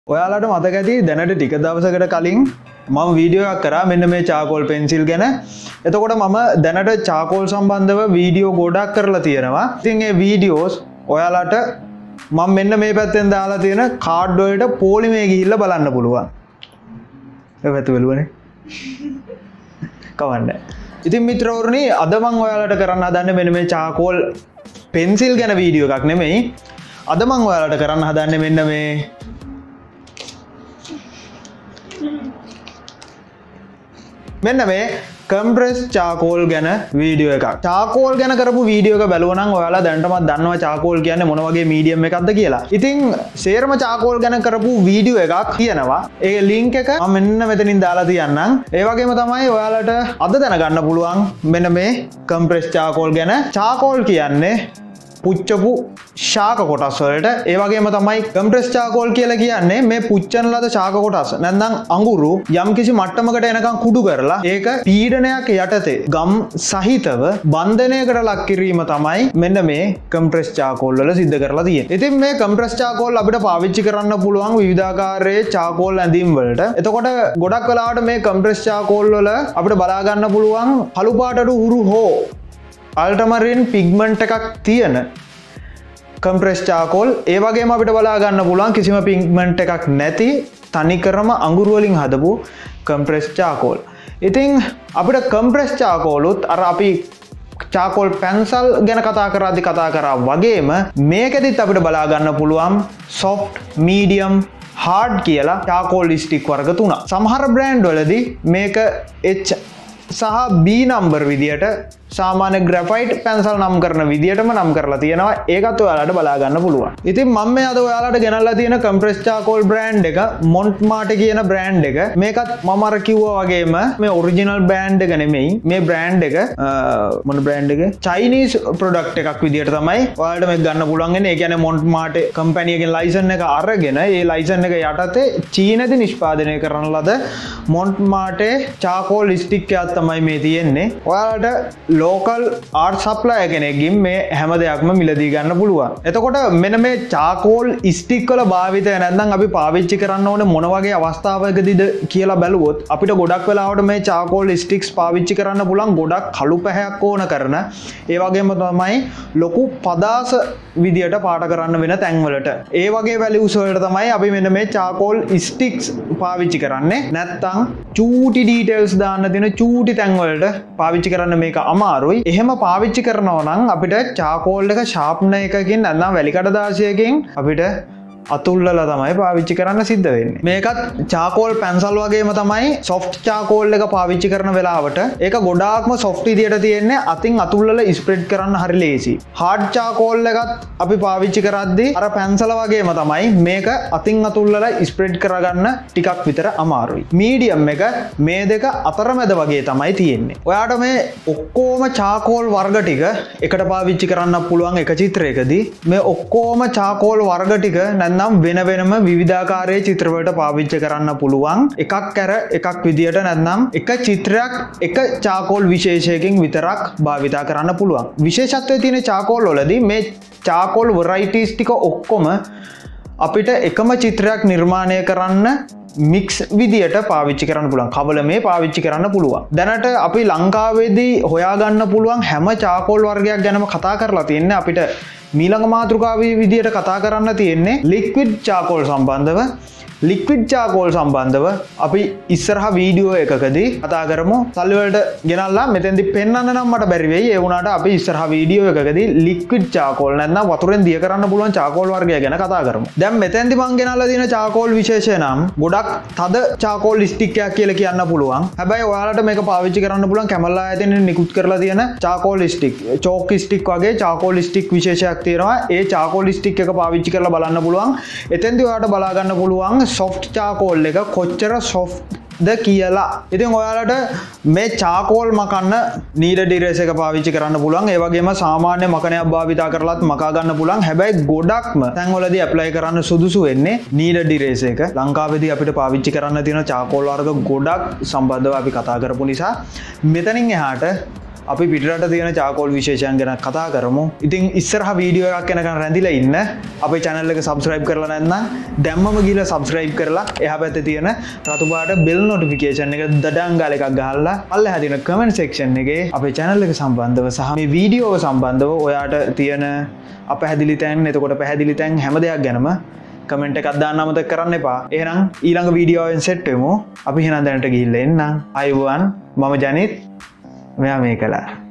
ඔයාලට මතක ඇති දැනට ටික දවසකට කලින් මම වීඩියෝ එකක් කරා මෙන්න මේ චාකෝල් පෙන්සිල් ගැන. එතකොට මම දැනට චාකෝල් සම්බන්ධව වීඩියෝ ගොඩක් කරලා තියෙනවා. ඉතින් ඒ වීඩියෝස් ඔයාලට මම මෙන්න මේ පැත්තෙන් දාලා තියෙන කාඩ් වලට පොලිමේ ගිහිල්ලා බලන්න පුළුවන්. ඒ පැත්ත බලුවනේ. කවන්නේ. ඉතින් මිත්‍රවරුනි අද මම ඔයාලට කරන්න හදන්නේ මෙන්න මේ චාකෝල් පෙන්සිල් ගැන වීඩියෝ එකක් නෙමෙයි. අද මම ඔයාලට කරන්න හදන්නේ මෙන්න මේ මෙන්න මේ කම්ප්‍රෙස් චාකෝල් ගැන වීඩියෝ එකක්. චාකෝල් ගැන කරපු වීඩියෝ එක බැලුවා නම් ඔයාලා දැනටමත් දන්නවා චාකෝල් කියන්නේ මොන වගේ මීඩියම් එකක්ද කියලා. ඉතින් සේරම චාකෝල් ගැන කරපු වීඩියෝ එකක් තියෙනවා. ඒ ලින්ක් එක මම මෙන්න මෙතනින් දාලා තියන්නම්. ඒ වගේම තමයි ඔයාලට අද දැනගන්න පුළුවන් මෙන්න මේ කම්ප්‍රෙස් චාකෝල් ගැන. චාකෝල් කියන්නේ පුච්චපු ශාක කොටස් වලට. ඒ වගේම තමයි කම්ප්‍රෙස් චාකෝල් කියලා කියන්නේ මේ පුච්චන ලද ශාක කොටස් නැත්නම් අඟුරු යම්කිසි මට්ටමකට එනකන් කුඩු කරලා ඒක පීඩනයක් යටතේ ගම් සහිතව බන්ධනයකට ලක් කිරීම තමයි මෙන්න මේ කම්ප්‍රෙස් චාකෝල් වල සිද්ධ කරලා තියෙන්නේ. ඉතින් මේ කම්ප්‍රෙස් චාකෝල් අපිට පාවිච්චි කරන්න පුළුවන් විවිධාකාරයේ චාකෝල් ඇඳීම් වලට. එතකොට ගොඩක් වෙලාවට මේ කම්ප්‍රෙස් චාකෝල් වල අපිට බලා ගන්න පුළුවන් කළු පාටට උරු හෝ අල්ටමරින් පිග්මන්ට් එකක් තියෙන කම්ප්‍රෙස් චාකෝල්. ඒ වගේම අපිට බලා ගන්න පුළුවන් කිසිම පිග්මන්ට් එකක් නැති තනිකරම අඟුරු වලින් හදපු කම්ප්‍රෙස් චාකෝල්. ඉතින් අපිට කම්ප්‍රෙස් චාකෝලුත් අර අපි චාකෝල් පැන්සල් ගැන කතා කරා වගේම මේකෙදිත් අපිට බලා ගන්න පුළුවන් soft, medium, hard කියලා චාකෝල් ස්ටික් වර්ග තුනක්. සමහර බ්‍රෑන්ඩ් වලදී මේක H සහ B නම්බර් විදියට සාමාන්‍ය ග්‍රැෆයිට් පැන්සල් නම් කරන විදියටම නම් කරලා තියෙනවා. ඒකත් ඔයාලට බලා ගන්න පුළුවන්. ඉතින් මම මේ අද ඔයාලට ගෙනල්ලා තියෙන කම්ප්‍රෙස් චාකෝල් බ්‍රෑන්ඩ් එක මොන්ට්මාට් කියන බ්‍රෑන්ඩ් එක. මේකත් මම අර කිව්වා වගේම මේ ඔරිජිනල් බ්‍රෑන්ඩ් එක නෙමෙයි. මේ බ්‍රෑන්ඩ් එක මොන බ්‍රෑන්ඩ් එක? චයිනීස් ප්‍රොඩක්ට් එකක් විදියට තමයි ඔයාලට මේක ගන්න පුළුවන් වෙන්නේ. ඒ කියන්නේ මොන්ට්මාට් කම්පැනි එකෙන් ලයිසන් එක අරගෙන ඒ ලයිසන් එක යටතේ චීනදී නිෂ්පාදනය කරන ලද මොන්ට්මාට් චාකෝල් ස්ටික් එකක් තමයි මේ තියෙන්නේ. ඔයාලට ලෝකල් ආර්ට් සප්ලයර් කෙනෙක්ගෙන් මේ හැම දෙයක්ම මිලදී ගන්න පුළුවන්. එතකොට මෙන්න මේ චාකෝල් ස්ටික් වල භාවිතය නැත්නම් අපි පාවිච්චි කරන්න ඕනේ මොන වගේ අවස්ථාවකදීද කියලා බැලුවොත් අපිට ගොඩක් වෙලාවට මේ චාකෝල් ස්ටික්ස් පාවිච්චි කරන්න පුළුවන් ගොඩක් කළු පැහැයක් ඕන කරන ඒ වගේම තමයි ලොකු පදාස විදියට පාට කරන්න වෙන තැන්වලට. ඒ වගේ වැලියුස් වලට තමයි අපි මෙන්න මේ චාකෝල් ස්ටික්ස් පාවිච්චි කරන්නේ. නැත්නම් චූටි ඩීටේල්ස් දාන්න තියෙන චූටි තැන්වලට පාවිච්චි කරන්න මේක අමාරුයි. එහෙම පාවිච්චි කරනවා නම් අපිට චාකෝල් එක ෂාප්නර් එකකින් නැත්නම් වැලි කඩදාසියකින් අපිට අතුල්ලලා තමයි පාවිච්චි කරන්න සිද්ධ වෙන්නේ. මේකත් චාකෝල් පැන්සල් වගේම තමයි soft චාකෝල් එක පාවිච්චි කරන වෙලාවට ඒක ගොඩාක්ම soft විදියට තියෙන්නේ අතින් අතුල්ලලා ස්ප්‍රෙඩ් කරන්න හරි ලේසි. hard චාකෝල් එකත් අපි පාවිච්චි කරද්දී අර පැන්සල වගේම තමයි මේක අතින් අතුල්ලලා ස්ප්‍රෙඩ් කරගන්න ටිකක් විතර අමාරුයි. medium එක මේ දෙක අතරමැද වගේ තමයි තියෙන්නේ. ඔයාට මේ ඔක්කොම චාකෝල් වර්ග ටික එකට පාවිච්චි කරන්න පුළුවන් එක චිත්‍රයකදී. මේ ඔක්කොම චාකෝල් වර්ග ටික නම් වෙන වෙනම විවිධාකාරයේ චිත්‍රවලට පාවිච්චි කරන්න පුළුවන්. එකක් කර එකක් විදියට නැත්නම් එක චිත්‍රයක් එක චාකෝල් විශේෂයකින් විතරක් භාවිතා කරන්න පුළුවන්. විශේෂත්වය තියෙන චාකෝල් වලදී මේ චාකෝල් වෙරයිටිස් ටික ඔක්කොම අපිට එකම චිත්‍රයක් නිර්මාණය කරන්න මික්ස් විදියට පාවිච්චි කරන්න පුළුවන්. කවල මේ පාවිච්චි කරන්න පුළුවන්. දැනට අපි ලංකාවේදී හොයාගන්න පුළුවන් හැම චාකෝල් වර්ගයක් ගැනම කතා කරලා තියෙන්නේ. අපිට මීළඟ මාතෘකාවේ විදියට කතා කරන්න තියෙන්නේ ලික්විඩ් චාකෝල් සම්බන්ධව. ලික්විඩ් චාකෝල් සම්බන්ධව අපි ඉස්සරහ වීඩියෝ එකකදී කතා කරමු. සල්ලි වලට ගෙනල්ලා මෙතෙන්දි පෙන්වන්න නම් මට බැරි වෙයි. ඒ වුණාට අපි ඉස්සරහ වීඩියෝ එකකදී ලික්විඩ් චාකෝල් නැත්නම් වතුරෙන් දිය කරන්න පුළුවන් චාකෝල් වර්ගය ගැන කතා කරමු. දැන් මෙතෙන්දි මම ගෙනල්ලා තියෙන චාකෝල් විශේෂය නම් ගොඩක් තද චාකෝල් ස්ටික් එකක් කියලා කියන්න පුළුවන්. හැබැයි ඔයාලට මේක පාවිච්චි කරන්න පුළුවන් කැමල් ආයතනයෙන් නිකුත් කරලා තියෙන චාකෝල් ස්ටික්. චෝක් ස්ටික් වගේ චාකෝල් ස්ටික් විශේෂයක් තියෙනවා. ඒ චාකෝල් ස්ටික් එක පාවිච්චි කරලා බලන්න පුළුවන්. එතෙන්දි ඔයාලට බලා ගන්න පුළුවන් soft චාකෝල් එක කොච්චර soft ද කියලා. ඉතින් ඔයාලට මේ චාකෝල් මකන්න නීඩඩ් ඉරේසර් එක පාවිච්චි කරන්න පුළුවන්. ඒ වගේම සාමාන්‍ය මකනයක් භාවිතා කරලත් මකා ගන්න පුළුවන්. හැබැයි ගොඩක්ම තැන්වලදී ඇප්ලයි කරන්න සුදුසු වෙන්නේ නීඩඩ් ඉරේසර් එක. ලංකාවේදී අපිට පාවිච්චි කරන්න තියෙන චාකෝල් වර්ග ගොඩක් සම්බන්ධව අපි කතා කරපු නිසා මෙතනින් එහාට අපි පිටරට තියෙන චාකෝල් විශේෂයන් ගැන කතා කරමු. ඉතින් ඉස්සරහ වීඩියෝ එකක් යනකම් රැඳිලා ඉන්න. අපේ channel එක subscribe කරලා නැත්නම් දැම්මම ගිහලා subscribe කරලා එහා පැත්තේ තියෙන රතු පාට bell notification එක දඩං ගාලා එකක් ගහලා පල්ලෙහා තියෙන comment section එකේ අපේ channel එක සම්බන්ධව සහ මේ වීඩියෝව සම්බන්ධව ඔයාට තියෙන අපැහැදිලි තැන් එතකොට පැහැදිලි තැන් හැම දෙයක් ගැනම කමෙන්ට් එකක් දාන්න අමතක කරන්න එපා. එහෙනම් ඊළඟ වීඩියෝවෙන් සෙට් වෙමු. අපි එහෙනම් දැනට ගිහිල්ලා එන්නම්. අයුවන් මම ජනිත්. මෙයා මේකලා.